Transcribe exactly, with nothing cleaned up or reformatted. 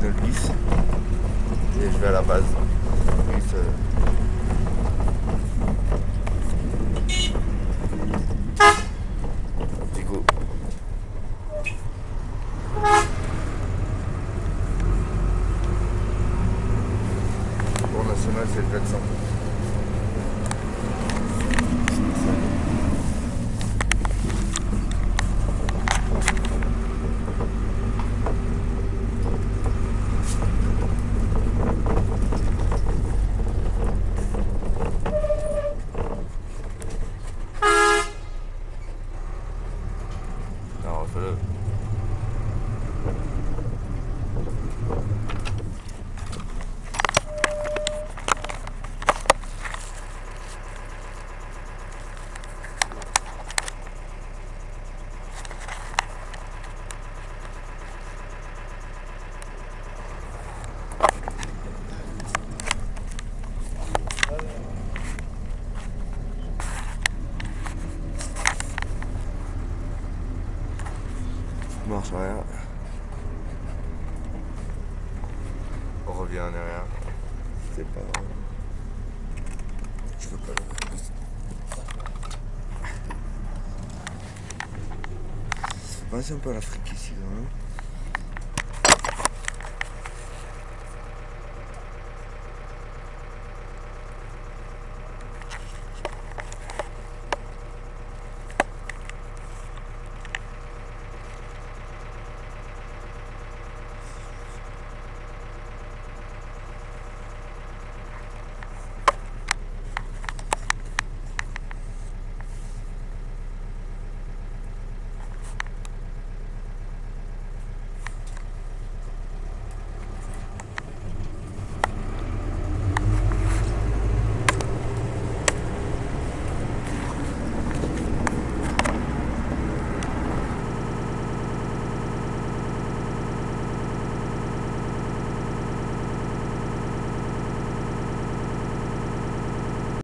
notre bus. Et je vais à la base. Bus, euh... Du coup. Pour national, c'est le quatre cents. Alors, fais-le. Marche arrière. On revient en arrière. C'est pas grave. Je veux pas le faire. Vas-y un peu à l'Afrique ici quand même.